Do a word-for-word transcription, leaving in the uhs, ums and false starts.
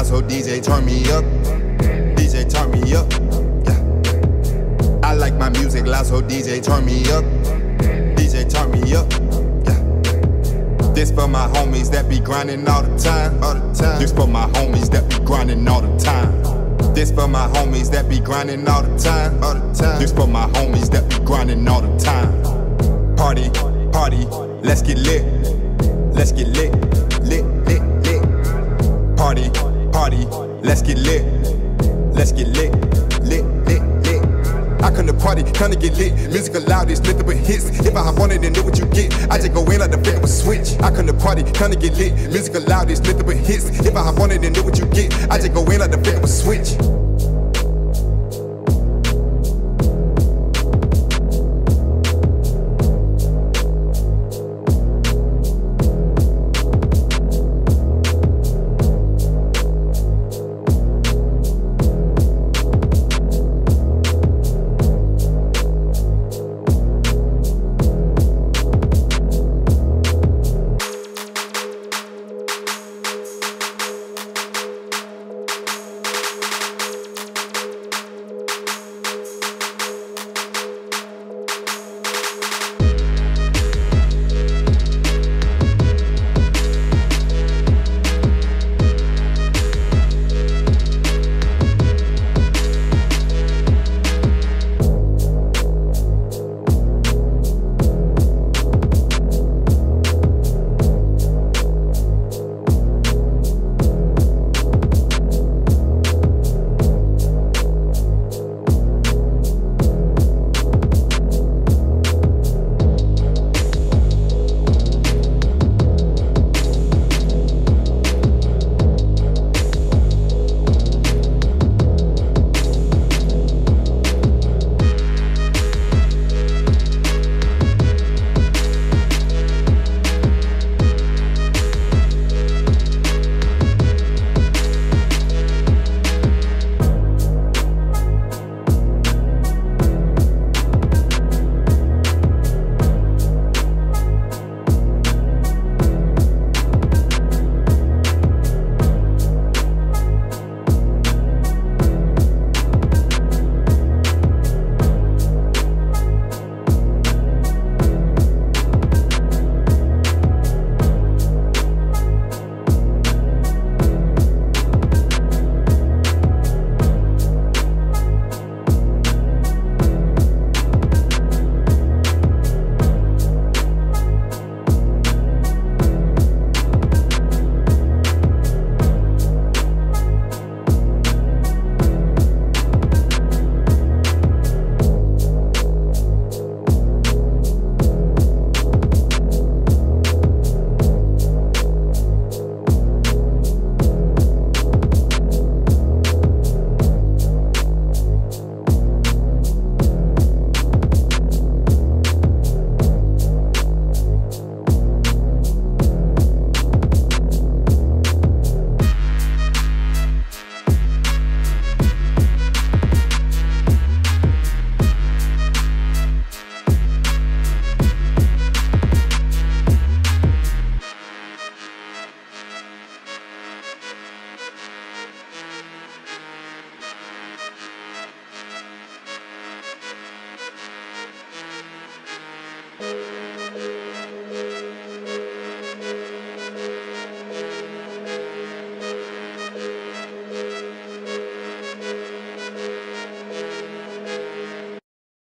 so D J turn me up. D J turn me up. Yeah. I like my music loud, so D J turn me up. D J turn me up. Yeah. This for my homies that be grinding all the time. All the time. This for my homies that be grinding all the time. This for my homies that be grinding all the time. All the time. This for my homies that be grinding all the time. Party, party, let's get lit. Let's get lit, lit, lit, lit. Party, party, let's get lit. Let's get lit, lit, lit, lit. I come to party, come to get lit. Music loud, it's nothing but hits. If I hop on it, then know what you get. I just go in like the flip of a switch. I come to party, come to get lit. Music loud, it's nothing but hits. If I hop on it, then know what you get. I just go in like the flip of a switch.